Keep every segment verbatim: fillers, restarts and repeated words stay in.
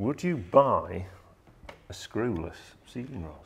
Would you buy a screwless ceiling rose?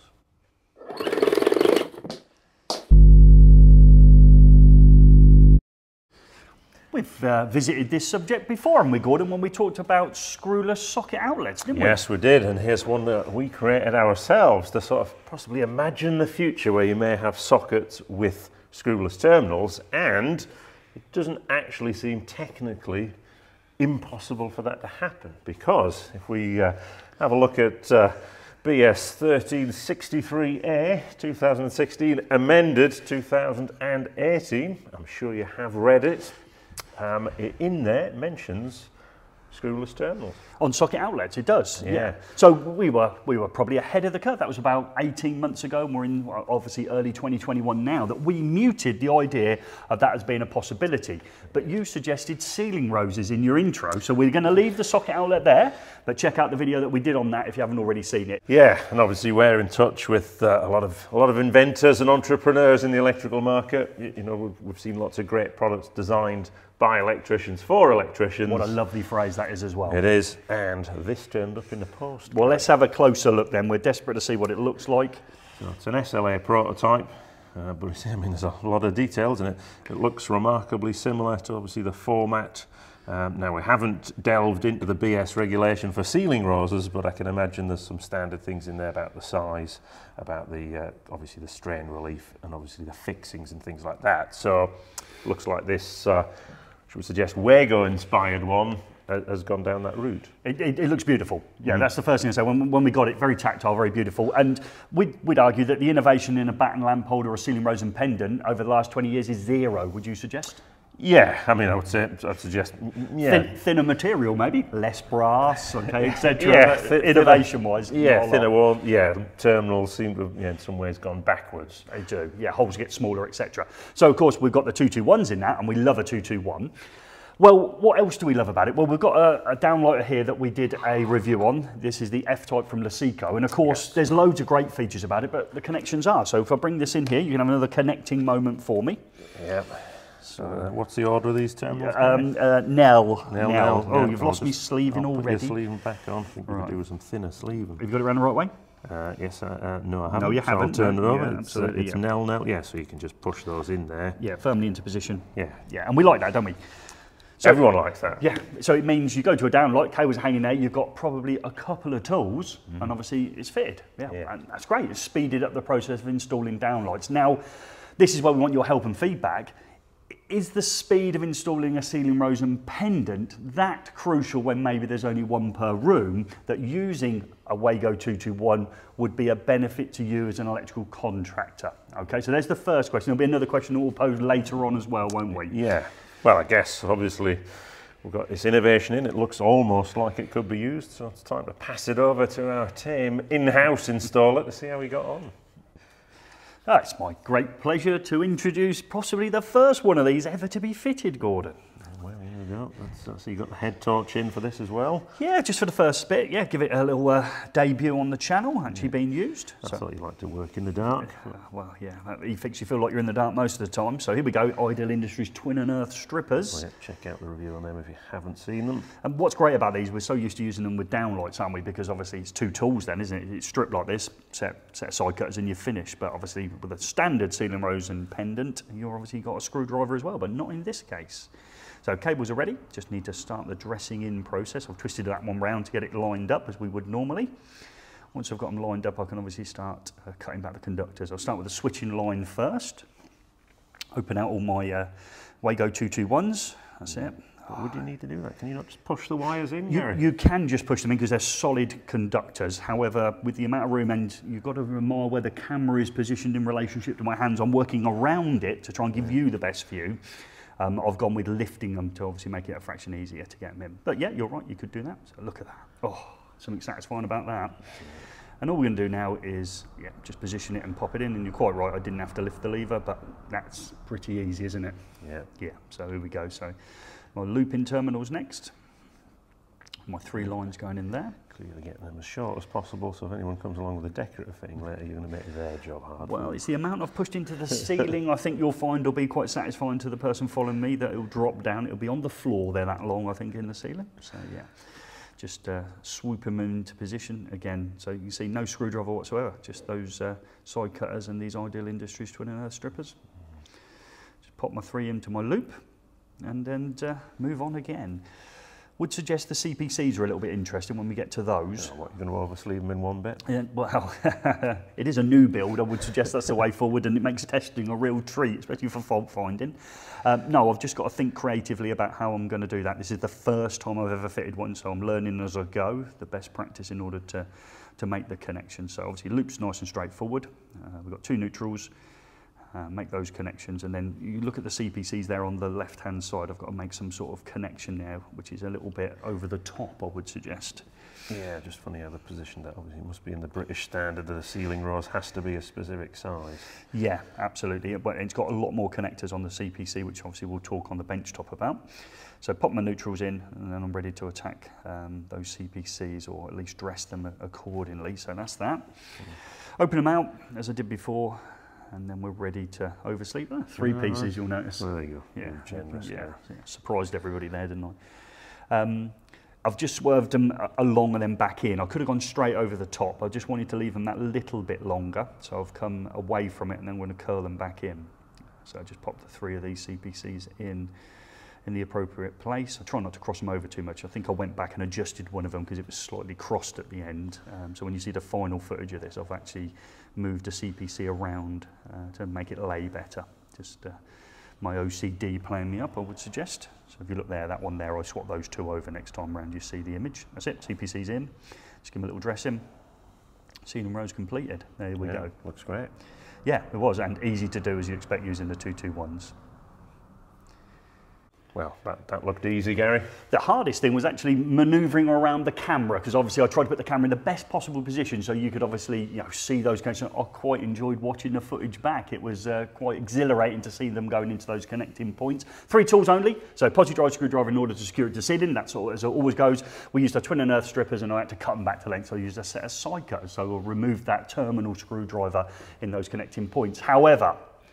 We've uh, visited this subject before, haven't we, Gordon, when we talked about screwless socket outlets, didn't we? Yes, we did, and here's one that we created ourselves to sort of possibly imagine the future where you may have sockets with screwless terminals, and it doesn't actually seem technically impossible for that to happen, because if we uh, have a look at uh, B S thirteen sixty-three A two thousand sixteen, amended two thousand eighteen, I'm sure you have read it. Um, in there, it mentions screwless terminals. On socket outlets, it does. Yeah. yeah. So we were we were probably ahead of the curve. That was about eighteen months ago, and we're in obviously early twenty twenty-one now, that we muted the idea of that as being a possibility. But you suggested ceiling roses in your intro, so we're going to leave the socket outlet there, but check out the video that we did on that if you haven't already seen it. Yeah, and obviously we're in touch with uh, a lot of a lot of inventors and entrepreneurs in the electrical market. You, you know, we've, we've seen lots of great products designed by electricians for electricians. What a lovely phrase that is as well. It is, and this turned up in the post. Well, let's have a closer look then. We're desperate to see what it looks like. So it's an S L A prototype, uh, but I mean, there's a lot of details in it. It looks remarkably similar to obviously the format. Um, now, we haven't delved into the B S regulation for ceiling roses, but I can imagine there's some standard things in there about the size, about the uh, obviously the strain relief, and obviously the fixings and things like that. So, looks like this. Uh, should we suggest Wago-inspired one has gone down that route. It, it, it looks beautiful. Yeah, mm. That's the first thing I say. When, when we got it, very tactile, very beautiful. And we'd, we'd argue that the innovation in a batten lamp holder or a ceiling rose and pendant over the last twenty years is zero, would you suggest? Yeah, I mean, I would say, I'd suggest, yeah. Thin, thinner material, maybe, less brass, okay, et cetera. Yeah, th innovation-wise, yeah, thinner wall. Yeah, the terminals seem to have, yeah, in some ways gone backwards. They do. Yeah, holes get smaller, et cetera. So, of course, we've got the two two ones in that, and we love a two two one. Well, what else do we love about it? Well, we've got a, a downlighter here that we did a review on. This is the F-type from Lasico, and of course, yes, there's loads of great features about it, but the connections are. So if I bring this in here, you can have another connecting moment for me. Yeah. So uh, what's the order of these terminals? Um, uh, Nell. Nell. Nell. Nell. Oh, Nell. you've I'll lost me sleeving I'll already. Put your sleeving back on. I think we right. could do with some thinner sleeving. Have you got it around the right way? Uh, yes, uh, uh, no, I haven't. No, you so haven't. I'll turn no, it over. Yeah, it's absolutely, uh, it's yeah. Nell, Nell. Yeah, so you can just push those in there. Yeah, firmly into position. Yeah. Yeah, and we like that, don't we? So, everyone likes that. Yeah, so it means you go to a downlight, cable's hanging there, you've got probably a couple of tools, mm. and obviously it's fitted. Yeah, yeah, and that's great. It's speeded up the process of installing downlights. Now, this is where we want your help and feedback. Is the speed of installing a ceiling rose and pendant that crucial when maybe there's only one per room, that using a Wago two two one would be a benefit to you as an electrical contractor? Okay, so there's the first question. There'll be another question that we'll pose later on as well, won't we? Yeah. Well, I guess obviously we've got this innovation in. It looks almost like it could be used, so it's time to pass it over to our team in-house installer to see how we got on. Oh, it's my great pleasure to introduce possibly the first one of these ever to be fitted, Gordon. Well, here we go. That's, so you got the head torch in for this as well? Yeah, just for the first bit. Yeah, give it a little uh, debut on the channel, actually yeah. being used. I so. thought you like to work in the dark. Uh, well, yeah, that eFIXX, you feel like you're in the dark most of the time. So here we go, Ideal Industries Twin and Earth strippers. Well, yeah, check out the review on them if you haven't seen them. And what's great about these, we're so used to using them with downlights, aren't we? Because obviously it's two tools then, isn't it? It's stripped like this, set, set of side cutters and you're finished. But obviously with a standard ceiling rose and pendant, you've obviously got a screwdriver as well, but not in this case. So cables are ready, just need to start the dressing in process. I've twisted that one round to get it lined up as we would normally. Once I've got them lined up, I can obviously start uh, cutting back the conductors. I'll start with the switching line first. Open out all my uh, Wago two two ones, that's it. But would you need to do that? Can you not just push the wires in? You, you can just push them in because they're solid conductors. However, with the amount of room, and you've got to admire where the camera is positioned in relationship to my hands, I'm working around it to try and give you the best view. Um, I've gone with lifting them to obviously make it a fraction easier to get them in. But yeah, you're right, you could do that. So look at that. Oh, something satisfying about that. And all we're going to do now is yeah, just position it and pop it in. And you're quite right, I didn't have to lift the lever, but that's pretty easy, isn't it? Yeah. Yeah, so here we go. So my loop-in terminals next. My three lines going in there. Clearly get them as short as possible, so if anyone comes along with a decorative fitting later, you're going to make their job hard. Well, it's the amount I've pushed into the ceiling I think you'll find will be quite satisfying to the person following me, that it'll drop down. It'll be on the floor there that long, I think, in the ceiling. So, yeah. just uh, swoop them into position again. So you can see no screwdriver whatsoever, just those uh, side cutters and these Ideal Industries twin and earth strippers. Just pop my three into my loop and then uh, move on again. Would suggest the C P Cs are a little bit interesting when we get to those. Yeah, what, you're going to oversleeve them in one bit? Yeah, well, it is a new build. I would suggest that's the way forward, and it makes testing a real treat, especially for fault finding. Um, no, I've just got to think creatively about how I'm going to do that. This is the first time I've ever fitted one, so I'm learning as I go, the best practice in order to, to make the connection. So obviously loop's nice and straightforward. Uh, we've got two neutrals. Uh, make those connections, and then you look at the C P Cs there on the left hand side. I've got to make some sort of connection now, which is a little bit over the top, I would suggest. Yeah, just funny how they're positioned. That obviously it must be in the British standard that the ceiling rose has to be a specific size. Yeah, absolutely, but it's got a lot more connectors on the C P C, which obviously we'll talk on the bench top about. So pop my neutrals in, and then I'm ready to attack um, those C P Cs, or at least dress them accordingly. So that's that. Mm. Open them out as I did before. And then we're ready to oversleep. Oh, three uh, pieces, you'll notice. There you go. Yeah, generous. Yeah, yeah, surprised everybody there, didn't I? Um, I've just swerved them along and then back in. I could have gone straight over the top. I just wanted to leave them that little bit longer. So I've come away from it and then I'm going to curl them back in. So I just popped the three of these C P Cs in in the appropriate place. I try not to cross them over too much. I think I went back and adjusted one of them because it was slightly crossed at the end. Um, so when you see the final footage of this, I've actually moved a C P C around uh, to make it lay better. Just uh, my O C D playing me up, I would suggest. So if you look there, that one there, I swap those two over next time round, you see the image. That's it, C P C's in. Just give them a little dressing. Ceiling rows completed. There we yeah, go. Looks great. Yeah, it was, and easy to do as you expect using the two two ones. Well, that, that looked easy, Gary. The hardest thing was actually manoeuvring around the camera, because obviously I tried to put the camera in the best possible position so you could obviously, you know, see those connections. I quite enjoyed watching the footage back. It was uh, quite exhilarating to see them going into those connecting points. Three tools only, so posi drive screwdriver in order to secure it to ceiling. That's all, as it always goes. We used our twin and earth strippers, and I had to cut them back to length, so I used a set of side cutters. So we'll remove that terminal screwdriver in those connecting points. However,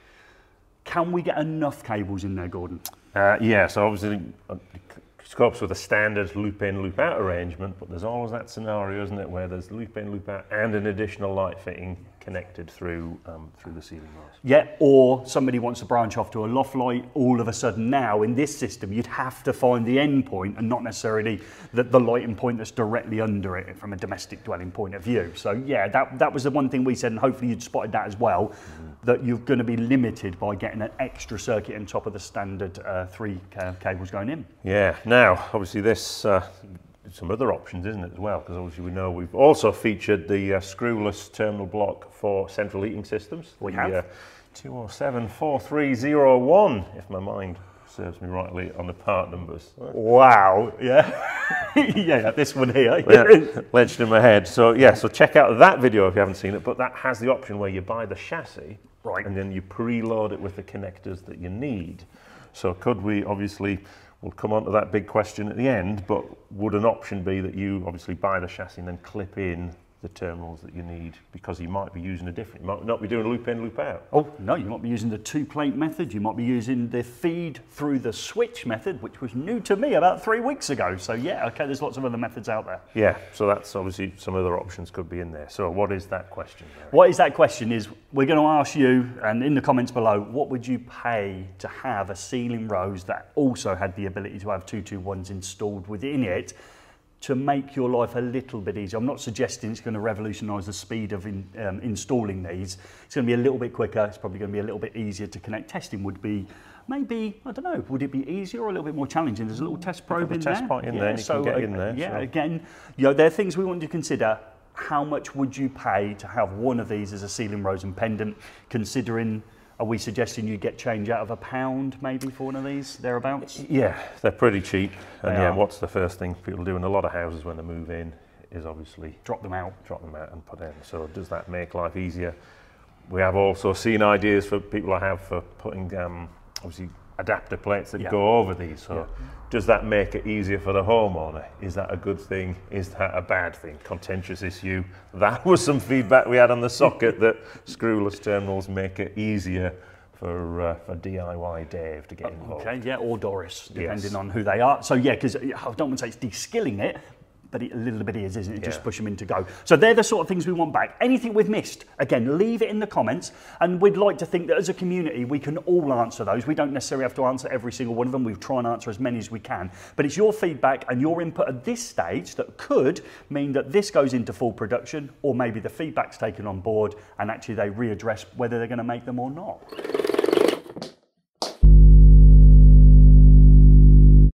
can we get enough cables in there, Gordon? Uh, yeah, so obviously it scopes with a standard loop in, loop out arrangement, but there's always that scenario, isn't it, where there's loop in, loop out and an additional light fitting connected through um, through the ceiling rails. Yeah, or somebody wants to branch off to a loft light. All of a sudden now in this system you'd have to find the end point and not necessarily the, the lighting point that's directly under it from a domestic dwelling point of view. So yeah, that, that was the one thing we said, and hopefully you'd spotted that as well, mm-hmm. that you're going to be limited by getting an extra circuit on top of the standard uh, three uh, cables going in. Yeah, now obviously this uh, some other options, isn't it, as well, because obviously we know we've also featured the uh, screwless terminal block for central heating systems. We the, have. Uh, two oh seven four three oh one, if my mind serves me rightly on the part numbers. Wow, yeah. Yeah, this one here. Yeah, ledged in my head. So yeah, so check out that video if you haven't seen it, but that has the option where you buy the chassis, right, and then you preload it with the connectors that you need. So could we, obviously, we'll come on to that big question at the end, but would an option be that you obviously buy the chassis and then clip in the terminals that you need, because you might be using a different, you might not be doing loop in, loop out. Oh, no, you might be using the two plate method, you might be using the feed through the switch method, which was new to me about three weeks ago. So yeah, okay, there's lots of other methods out there. Yeah, so that's obviously some other options could be in there. So what is that question, Mary? What is that question is, we're going to ask you, and in the comments below, what would you pay to have a ceiling rose that also had the ability to have two two ones installed within it, to make your life a little bit easier? I'm not suggesting it's going to revolutionise the speed of in, um, installing these. It's going to be a little bit quicker. It's probably going to be a little bit easier to connect. Testing would be maybe, I don't know, would it be easier or a little bit more challenging? There's a little test probe in there. Test point in yeah, there, and you so can get uh, in there. Yeah, so. Again, you know, there are things we want you to consider. How much would you pay to have one of these as a ceiling rose and pendant, considering, are we suggesting you get change out of a pound maybe for one of these, thereabouts? Yeah, they're pretty cheap. And They yeah, are. what's the first thing people do in a lot of houses when they move in is obviously Drop them out. drop them out and put in. So does that make life easier? We have also seen ideas for people I have for putting um, obviously adapter plates that Yeah. go over these. So Yeah. does that make it easier for the homeowner? Is that a good thing? Is that a bad thing? Contentious issue. That was some feedback we had on the socket, that screwless terminals make it easier for uh, for D I Y Dave to get involved. Okay, yeah, or Doris, depending Yes. on who they are. So yeah, because I don't want to say it's de-skilling it, but it, a little bit is, isn't it? Yeah. Just push them in to go. So they're the sort of things we want back. Anything we've missed, again, leave it in the comments, and we'd like to think that as a community, we can all answer those. We don't necessarily have to answer every single one of them. We try and answer as many as we can. But it's your feedback and your input at this stage that could mean that this goes into full production, or maybe the feedback's taken on board and actually they readdress whether they're going to make them or not.